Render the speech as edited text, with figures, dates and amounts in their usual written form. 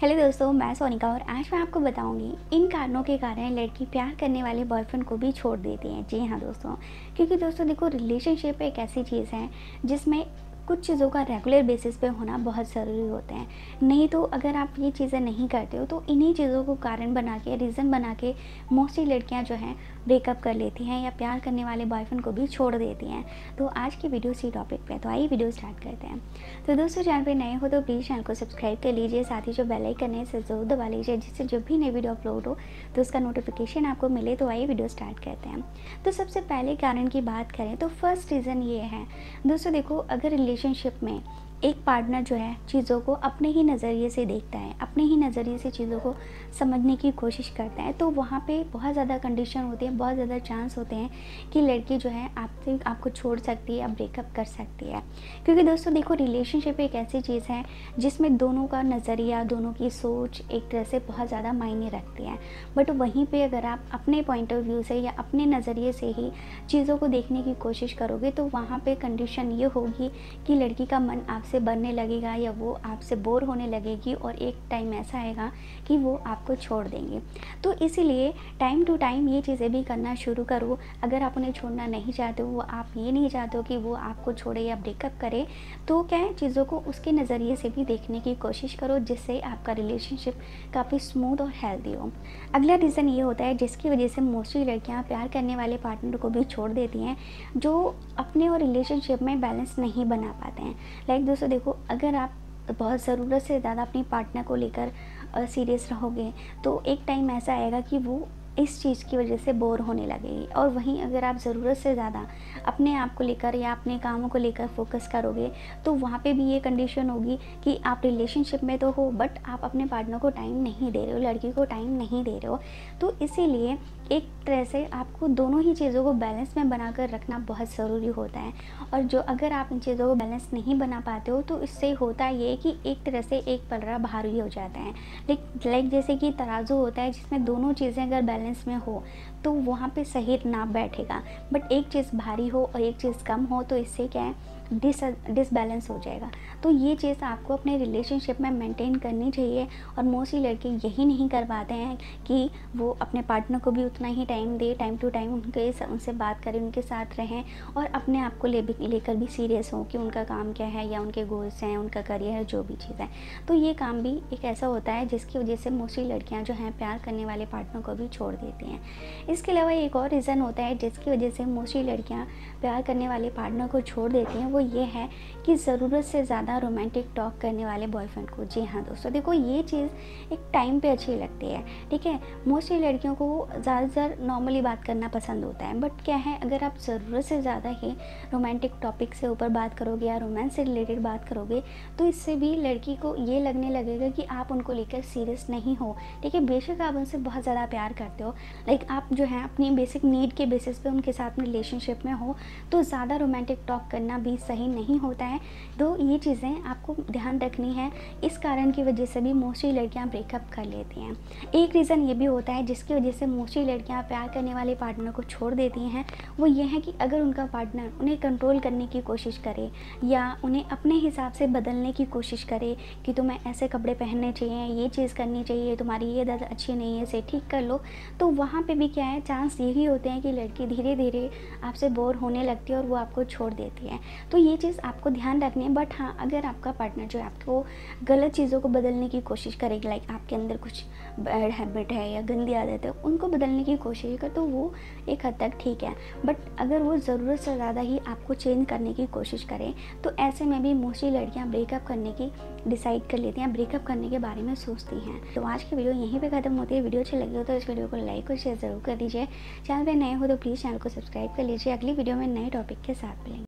Hello दोस्तों, मैं सोनिका और आज मैं आपको बताऊंगी इन कारणों के कारण लड़की प्यार करने वाले बॉयफ्रेंड को भी छोड़ देती है। जी हाँ दोस्तों, क्योंकि दोस्तों देखो, रिलेशनशिप एक ऐसी चीज़ है जिसमें कुछ चीज़ों का रेगुलर बेसिस पे होना बहुत ज़रूरी होता है। नहीं तो अगर आप ये चीज़ें नहीं करते हो तो इन्हीं चीज़ों को कारण बना के, रीज़न बना के मोस्टली लड़कियां जो हैं ब्रेकअप कर लेती हैं या प्यार करने वाले बॉयफ्रेंड को भी छोड़ देती हैं। तो आज की वीडियो इसी टॉपिक पे, तो आइए वीडियो स्टार्ट करते हैं। तो दोस्तों, चैनल पे नए हो तो प्लीज़ चैनल को सब्सक्राइब कर लीजिए, साथ ही जो बेल आइकन है इसे ज़रूर दबा लीजिए, जिससे जब भी नई वीडियो अपलोड हो तो उसका नोटिफिकेशन आपको मिले। तो आइए वीडियो स्टार्ट करते हैं। तो सबसे पहले कारण की बात करें तो फर्स्ट रीज़न ये है दोस्तों, देखो, अगर रिलेशनशिप में एक पार्टनर जो है चीज़ों को अपने ही नज़रिए से देखता है, अपने ही नज़रिए से चीज़ों को समझने की कोशिश करता है, तो वहाँ पे बहुत ज़्यादा कंडीशन होती है, बहुत ज़्यादा चांस होते हैं कि लड़की जो है आपको छोड़ सकती है या ब्रेकअप कर सकती है। क्योंकि दोस्तों देखो, रिलेशनशिप एक ऐसी चीज़ है जिसमें दोनों का नज़रिया, दोनों की सोच एक तरह से बहुत ज़्यादा मायने रखती है। बट वहीं पर अगर आप अपने पॉइंट ऑफ व्यू से या अपने नज़रिए से ही चीज़ों को देखने की कोशिश करोगे तो वहाँ पर कंडीशन ये होगी कि लड़की का मन आपसे बनने लगेगा या वो आपसे बोर होने लगेगी और एक टाइम ऐसा आएगा कि वो आपको छोड़ देंगे। तो इसीलिए टाइम टू टाइम ये चीज़ें भी करना शुरू करो। अगर आप उन्हें छोड़ना नहीं चाहते हो, आप ये नहीं चाहते हो कि वो आपको छोड़े या ब्रेकअप करे, तो क्या है, चीज़ों को उसके नज़रिए से भी देखने की कोशिश करो, जिससे आपका रिलेशनशिप काफ़ी स्मूथ और हेल्दी हो। अगला रीज़न ये होता है जिसकी वजह से मोस्टली लड़कियाँ प्यार करने वाले पार्टनर को भी छोड़ देती हैं, जो अपने और रिलेशनशिप में बैलेंस नहीं बना पाते हैं। लाइक दोस्तों देखो, अगर आप बहुत ज़रूरत से ज़्यादा अपनी पार्टनर को लेकर सीरियस रहोगे तो एक टाइम ऐसा आएगा कि वो इस चीज़ की वजह से बोर होने लगेगी। और वहीं अगर आप ज़रूरत से ज़्यादा अपने आप को लेकर या अपने कामों को लेकर फोकस करोगे तो वहाँ पे भी ये कंडीशन होगी कि आप रिलेशनशिप में तो हो बट आप अपने पार्टनर को टाइम नहीं दे रहे हो, लड़की को टाइम नहीं दे रहे हो। तो इसीलिए एक तरह से आपको दोनों ही चीज़ों को बैलेंस में बनाकर रखना बहुत ज़रूरी होता है। और जो अगर आप इन चीज़ों को बैलेंस नहीं बना पाते हो तो इससे होता ये कि एक तरह से एक पलड़ा भारी हो जाता है। लाइक जैसे कि तराजू होता है जिसमें दोनों चीज़ें अगर बैलेंस में हो तो वहाँ पे सही नाप बैठेगा। बट एक चीज़ भारी हो और एक चीज़ कम हो तो इससे क्या है, डिसबैलेंस हो जाएगा। तो ये चीज़ आपको अपने रिलेशनशिप में मेंटेन करनी चाहिए। और मोस्टली लड़के यही नहीं कर पाते हैं कि वो अपने पार्टनर को भी उतना ही टाइम दे, टाइम टू टाइम उनसे बात करें, उनके साथ रहें और अपने आप को लेकर भी सीरियस हो कि उनका काम क्या है या उनके गोल्स हैं, उनका करियर है, जो भी चीज़ है। तो ये काम भी एक ऐसा होता है जिसकी वजह से मोस्टली लड़कियाँ जो हैं प्यार करने वाले पार्टनर को भी छोड़ देती हैं। इसके अलावा एक और रीज़न होता है जिसकी वजह से मोस्टली लड़कियाँ प्यार करने वाले पार्टनर को छोड़ देती हैं, वो ये है कि ज़रूरत से ज़्यादा रोमांटिक टॉक करने वाले बॉयफ्रेंड को। जी हाँ दोस्तों, देखो, ये चीज़ एक टाइम पे अच्छी लगती है, ठीक है। मोस्टली लड़कियों को ज़्यादातर नॉर्मली बात करना पसंद होता है। बट क्या है, अगर आप ज़रूरत से ज़्यादा ही रोमांटिक टॉपिक से ऊपर बात करोगे या रोमांस से रिलेटेड बात करोगे तो इससे भी लड़की को ये लगने लगेगा कि आप उनको लेकर सीरियस नहीं हो, ठीक है। बेशक आप उनसे बहुत ज़्यादा प्यार करते हो, लाइक आप जो है अपनी बेसिक नीड के बेसिस पे उनके साथ में रिलेशनशिप में हो, तो ज़्यादा रोमांटिक टॉक करना भी सही नहीं होता है। तो ये चीज़ें आपको ध्यान रखनी है। इस कारण की वजह से भी मोस्टली लड़कियां ब्रेकअप कर लेती हैं। एक रीज़न ये भी होता है जिसकी वजह से मोस्टली लड़कियां प्यार करने वाले पार्टनर को छोड़ देती हैं, वो ये है कि अगर उनका पार्टनर उन्हें कंट्रोल करने की कोशिश करे या उन्हें अपने हिसाब से बदलने की कोशिश करे कि तुम्हें ऐसे कपड़े पहनने चाहिए, ये चीज़ करनी चाहिए, तुम्हारी ये आदत अच्छी नहीं है, इसे ठीक कर लो, तो वहाँ पर भी क्या है, चांस यही होते हैं कि लड़की धीरे धीरे आपसे बोर होने लगती है और वो आपको छोड़ देती है। तो ये चीज़ आपको ध्यान रखनी है। बट हाँ, अगर आपका पार्टनर जो है आपको गलत चीज़ों को बदलने की कोशिश करेगी, लाइक आपके अंदर कुछ बैड हैबिट है या गंदी आदत है, उनको बदलने की कोशिश कर, तो वो एक हद तक ठीक है। बट अगर वो ज़रूरत से ज़्यादा ही आपको चेंज करने की कोशिश करें तो ऐसे में भी मोस्टली लड़कियाँ ब्रेकअप करने की डिसाइड कर लेती हैं, ब्रेकअप करने के बारे में सोचती हैं। तो आज की वीडियो यहीं पे ख़त्म होती है। वीडियो अच्छी लगी हो तो इस वीडियो को लाइक और शेयर ज़रूर कर दीजिए। चैनल पे नए हो तो प्लीज़ चैनल को सब्सक्राइब कर लीजिए। अगली वीडियो में नए टॉपिक के साथ मिलेंगे।